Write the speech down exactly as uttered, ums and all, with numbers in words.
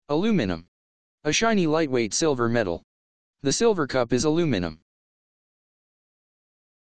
Aluminum. A shiny lightweight silver metal. The silver cup is aluminum.